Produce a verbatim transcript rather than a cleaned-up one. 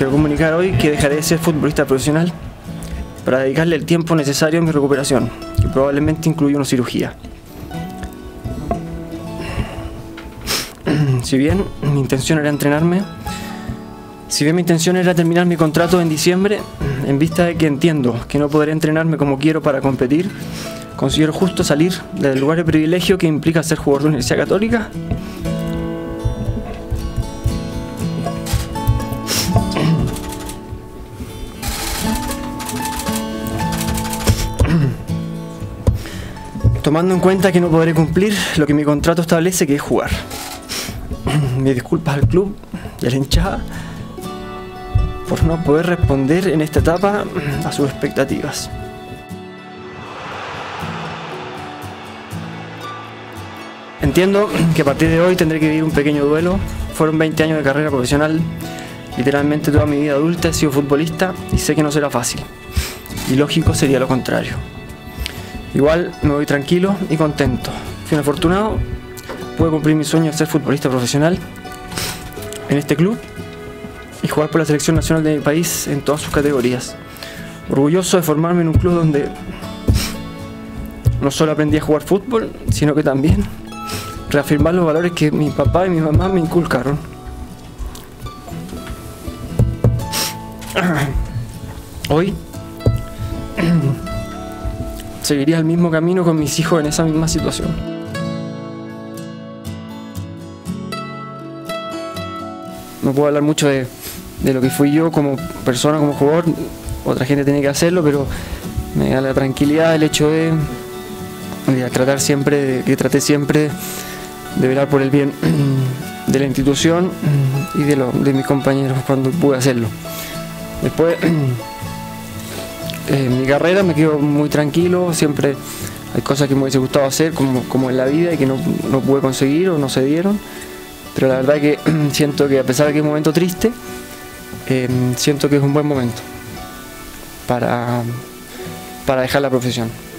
quiero comunicar hoy que dejaré de ser futbolista profesional para dedicarle el tiempo necesario a mi recuperación, que probablemente incluye una cirugía. Si bien mi intención era entrenarme, si bien mi intención era terminar mi contrato en diciembre, en vista de que entiendo que no podré entrenarme como quiero para competir, considero justo salir del lugar de privilegio que implica ser jugador de Universidad Católica tomando en cuenta que no podré cumplir lo que mi contrato establece, que es jugar. Mis disculpas al club y a la hinchada por no poder responder en esta etapa a sus expectativas. Entiendo que a partir de hoy tendré que vivir un pequeño duelo. Fueron veinte años de carrera profesional. Literalmente toda mi vida adulta he sido futbolista y sé que no será fácil. Y lógico sería lo contrario. Igual me voy tranquilo y contento. Fui un afortunado. Pude cumplir mi sueño de ser futbolista profesional en este club y jugar por la selección nacional de mi país en todas sus categorías. Orgulloso de formarme en un club donde no solo aprendí a jugar fútbol, sino que también reafirmar los valores que mi papá y mi mamá me inculcaron. Hoy seguiría el mismo camino con mis hijos en esa misma situación. No puedo hablar mucho de, de lo que fui yo como persona, como jugador. Otra gente tiene que hacerlo, pero me da la tranquilidad el hecho de, de tratar siempre, de, que traté siempre de velar por el bien de la institución y de, lo, de mis compañeros cuando pude hacerlo. Después, en mi carrera me quedo muy tranquilo. Siempre hay cosas que me hubiese gustado hacer, como, como en la vida, y que no, no pude conseguir o no se dieron. Pero la verdad que siento que, a pesar de que es un momento triste, eh, siento que es un buen momento para, para dejar la profesión.